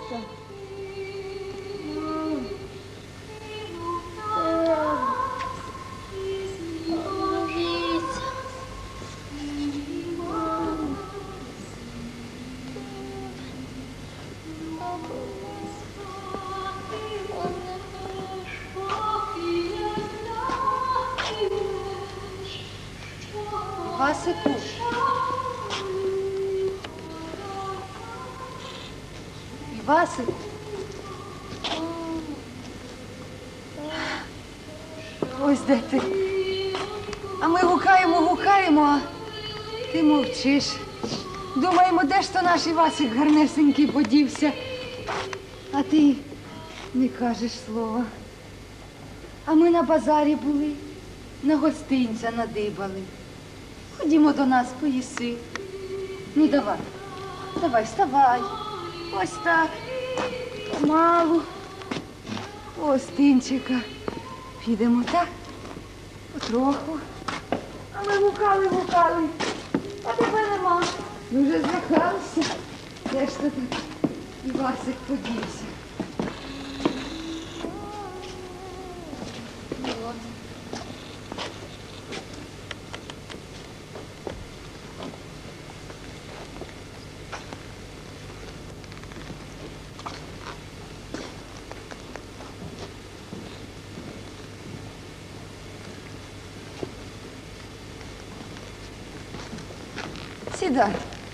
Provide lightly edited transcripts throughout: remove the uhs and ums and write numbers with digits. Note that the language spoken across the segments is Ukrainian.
Васику. Васику. Ось де ти. А ми гукаємо, а ти мовчиш. Думаємо, де ж то наш Івасик гарнесенький подівся. А ти не кажеш слова. А ми на базарі були, на гостинця надибали. Ходімо до нас, поїси. Ну, давай, вставай. Ось так. Помалу. Гостинчика. Підемо, так? Потроху. А ми гукали. А тебе нема. Ми вже злякалися. Де ж то так Івасик подівся? От. Сідай.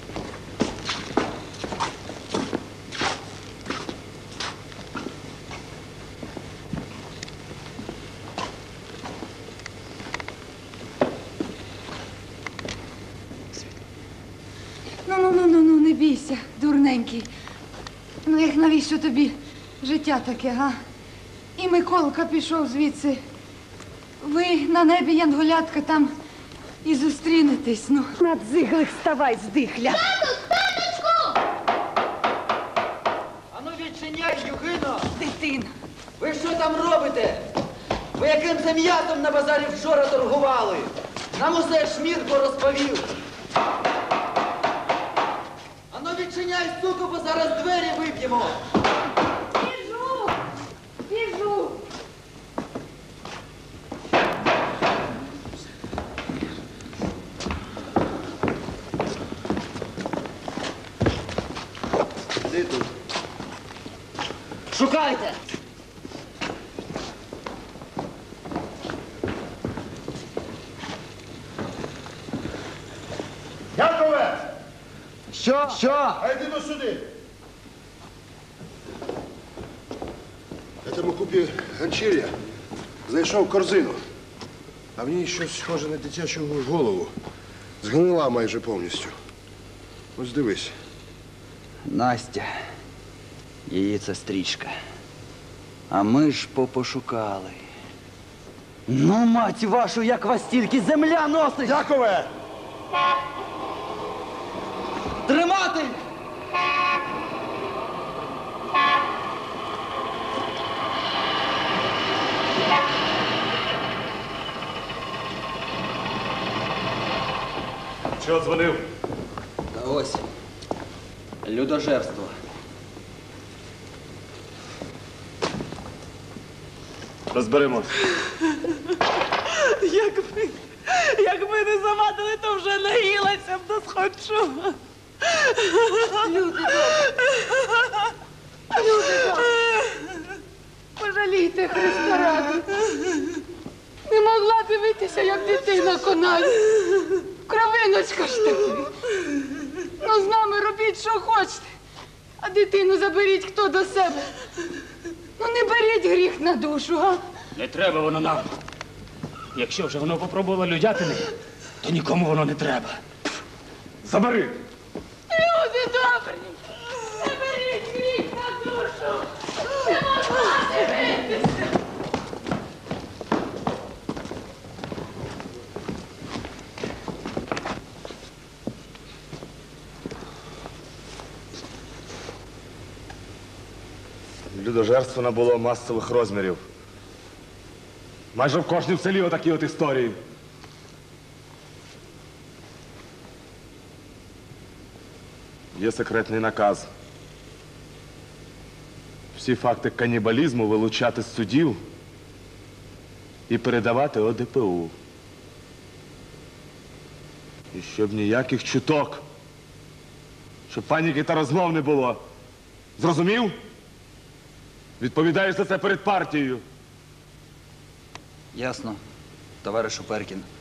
Ну, не бійся, дурненький. Ну, як навіщо тобі життя таке, га? І Миколка пішов звідси. Ви на небі, янголятка, там і зустрінетесь, ну. На дзиглих вставай, здихля. Таточку! Ану відчиняй, Юхино! Дитина. Ви що там робите? Ви яким це м'ясом на базарі вчора торгували? Нам усе Шмірко розповів. Ану відчиняй, суку, бо зараз двері виб'ємо. Біжу. Ти тут. Шукайте! Якове! Що? А йди до сюди. На тому купі ганчір'я знайшов корзину. А в ній щось схоже на дитячу голову. Згнила майже повністю. Ось дивись. Настя. Її це стрічка. А ми ж попошукали. Ну, мать вашу, як вас тільки земля носить! Якове! Тримати! Чого дзвонив? Та ось. Людожерство. Розберемось. Якби не завадили, то вже наїлася б до схочу. Люди добрі. Пожалійте Христа ради. Не могла дивитися, як дитина конає. Кровиночка ж таки. Ну, з нами робіть, що хочете. А дитину заберіть хто до себе. Ну, не беріть гріх на душу, га? Не треба воно нам. Якщо вже воно попробувало людятини, то нікому воно не треба. Забери! Люди добрі, не беріть гріх на душу. Не могла дивитися. Людожерство набуло масових розмірів. Майже в кожній в селі отакі от історії. Є секретний наказ. всі факти канібалізму вилучати з судів і передавати ОДПУ. І щоб ніяких чуток, щоб паніки та розмов не було. Зрозумів? Відповідаєш за це перед партією. Ясно, товаришу Перкін.